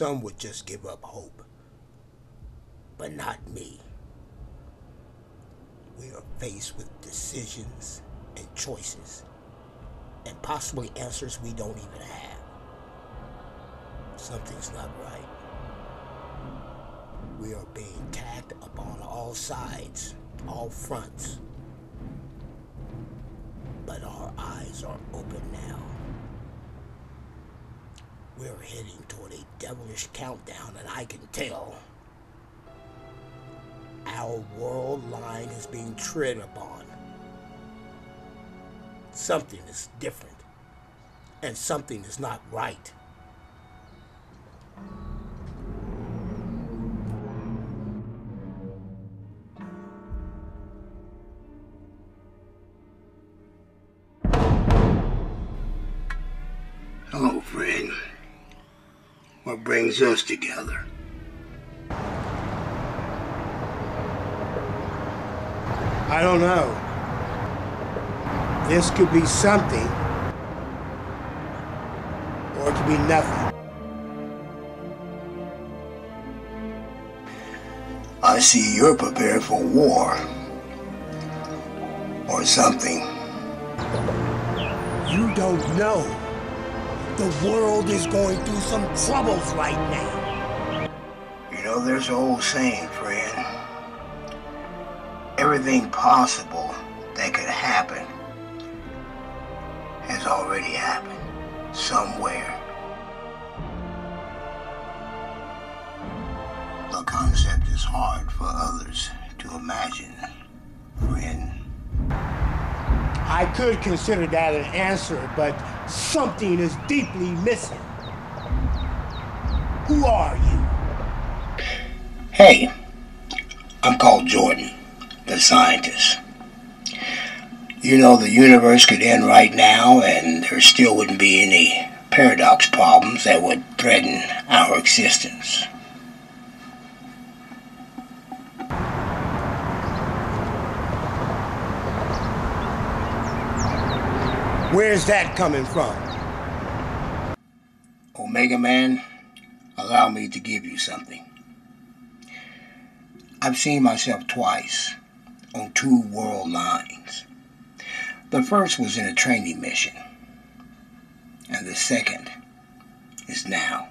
some would just give up hope. But not me. We are faced with decisions and choices, and possibly answers we don't even have. Something's not right. We are being attacked upon all sides, all fronts. But our eyes are open now. We're heading toward a devilish countdown, and I can tell our world line is being tread upon. Something is different, and something is not right. Hello, friend. What brings us together? I don't know. This could be something, or it could be nothing. I see you're prepared for war. Or something. You don't know. The world is going through some troubles right now. You know, there's an old saying, friend. Everything possible that could happen has already happened somewhere. The concept is hard for others to imagine, friend. I could consider that an answer, but something is deeply missing. Who are you? Hey, I'm called Jordan, the scientist. You know, the universe could end right now and there still wouldn't be any paradox problems that would threaten our existence. Where's that coming from? Omega Man, allow me to give you something. I've seen myself twice on 2 world lines. The first was in a training mission, and the second is now.